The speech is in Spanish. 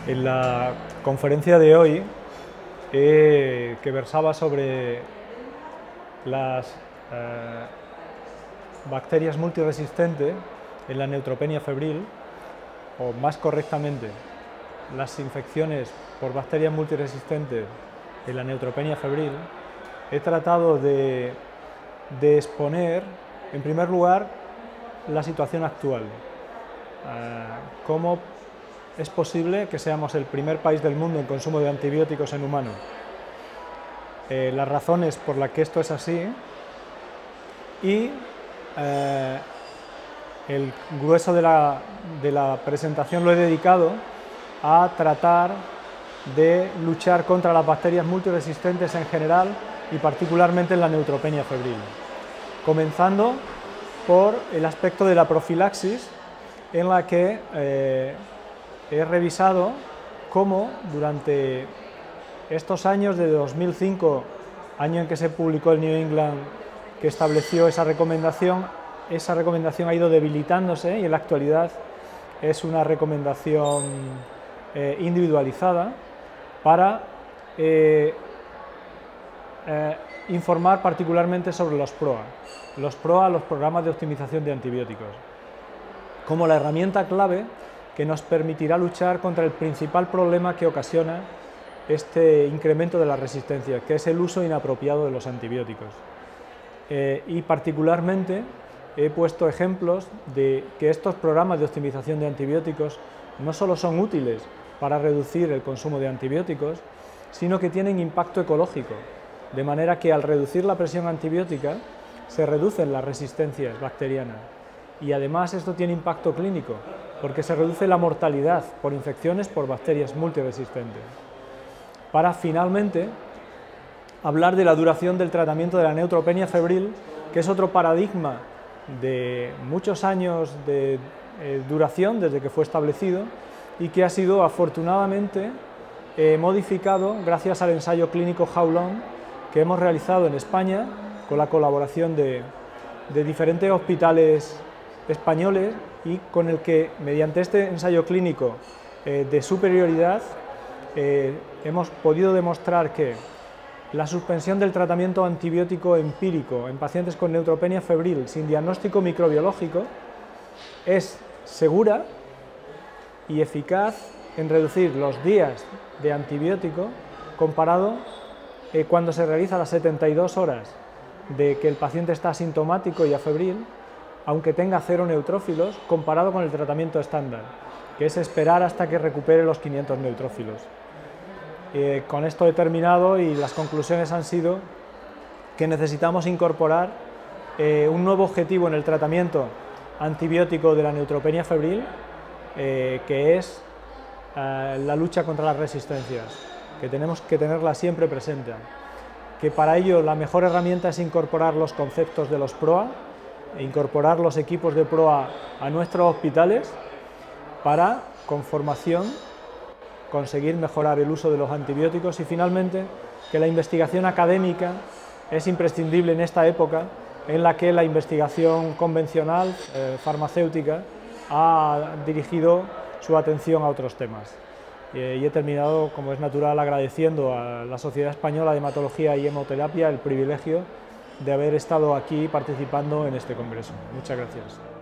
En la conferencia de hoy, que versaba sobre las bacterias multiresistentes en la neutropenia febril, o más correctamente, las infecciones por bacterias multiresistentes en la neutropenia febril, he tratado de exponer, en primer lugar, la situación actual. Cómo es posible que seamos el primer país del mundo en consumo de antibióticos en humanos. Las razones por las que esto es así y el grueso de la presentación lo he dedicado a tratar de luchar contra las bacterias multiresistentes en general y particularmente en la neutropenia febril. Comenzando por el aspecto de la profilaxis, en la que he revisado cómo durante estos años, de 2005, año en que se publicó el New England que estableció esa recomendación ha ido debilitándose y en la actualidad es una recomendación individualizada para informar particularmente sobre los PROA. Los PROA, los programas de optimización de antibióticos, como la herramienta clave que nos permitirá luchar contra el principal problema que ocasiona este incremento de la resistencia, que es el uso inapropiado de los antibióticos. Y particularmente he puesto ejemplos de que estos programas de optimización de antibióticos no solo son útiles para reducir el consumo de antibióticos, sino que tienen impacto ecológico, de manera que al reducir la presión antibiótica se reducen las resistencias bacterianas. Y además esto tiene impacto clínico, porque se reduce la mortalidad por infecciones por bacterias multiresistentes. Para finalmente hablar de la duración del tratamiento de la neutropenia febril, que es otro paradigma de muchos años de duración desde que fue establecido y que ha sido afortunadamente modificado gracias al ensayo clínico How-Long que hemos realizado en España con la colaboración de diferentes hospitales españoles y con el que, mediante este ensayo clínico de superioridad, hemos podido demostrar que la suspensión del tratamiento antibiótico empírico en pacientes con neutropenia febril sin diagnóstico microbiológico es segura y eficaz en reducir los días de antibiótico comparado cuando se realiza las 72 horas de que el paciente está asintomático y afebril, aunque tenga 0 neutrófilos, comparado con el tratamiento estándar, que es esperar hasta que recupere los 500 neutrófilos. Con esto he terminado y las conclusiones han sido que necesitamos incorporar un nuevo objetivo en el tratamiento antibiótico de la neutropenia febril, que es la lucha contra las resistencias, que tenemos que tenerla siempre presente, que para ello la mejor herramienta es incorporar los conceptos de los PROA, e incorporar los equipos de PROA a nuestros hospitales para, con formación, conseguir mejorar el uso de los antibióticos y finalmente que la investigación académica es imprescindible en esta época en la que la investigación convencional, farmacéutica, ha dirigido su atención a otros temas. Y he terminado, como es natural, agradeciendo a la Sociedad Española de Hematología y Hemoterapia el privilegio de haber estado aquí participando en este congreso. Muchas gracias.